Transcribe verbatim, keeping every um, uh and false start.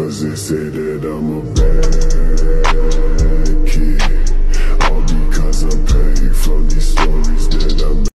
Cause they say that I'm a bad kid, all because I'm paid from these